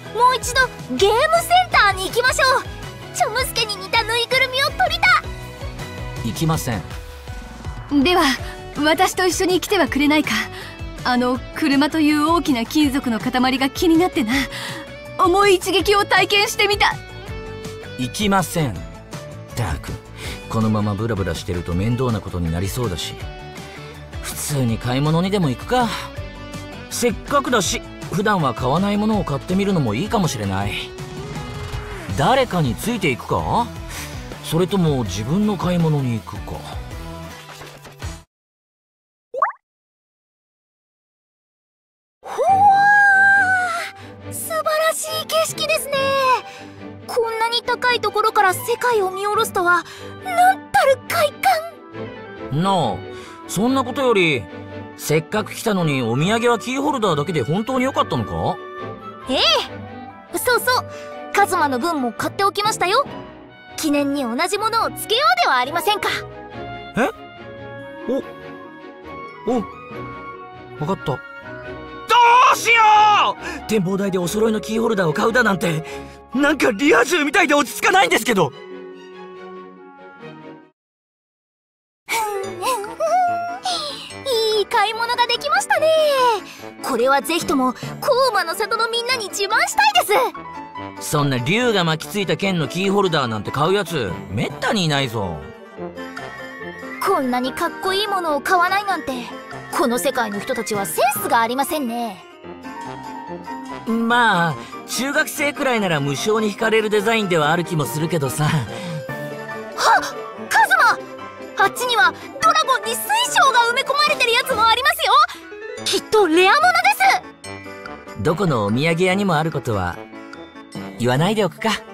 もう一度ゲームセンターに行きましょう。チョムスケに似たぬいぐるみを取りた。 行きません。 では私と一緒に来てはくれないか。あの車という大きな金属の塊が気になってな。重い一撃を体験してみた。 行きません。ったくこのままブラブラしてると面倒なことになりそうだし、普通に買い物にでも行くか。せっかくだし普段は買わないものを買ってみるのもいいかもしれない。誰かについていくか、それとも自分の買い物に行くか。 ほわー、素晴らしい景色ですね。こんなに高いところから世界を見下ろすとは、なんたる快感。 なあ、そんなことよりせっかく来たのにお土産はキーホルダーだけで本当に良かったのか？ ええ、そうそう、カズマの分も買っておきましたよ。記念に同じものをつけようではありませんか。 え？分かった。どうしよう！展望台でお揃いのキーホルダーを買うだなんて、なんかリア充みたいで落ち着かないんですけど。 いい買い物ができましたね。これはぜひともコウマの里のみんなに自慢したいです。 そんな竜が巻きついた剣のキーホルダーなんて買うやつめったにいないぞ。 こんなにかっこいいものを買わないなんて、この世界の人たちはセンスがありませんね。 まあ中学生くらいなら無性に惹かれるデザインではある気もするけどさ。 はっ、カズマ、あっちにはドラゴンに水晶が埋め込まれてるやつもありますよ。きっとレアものです。 どこのお土産屋にもあることは言わないでおくか。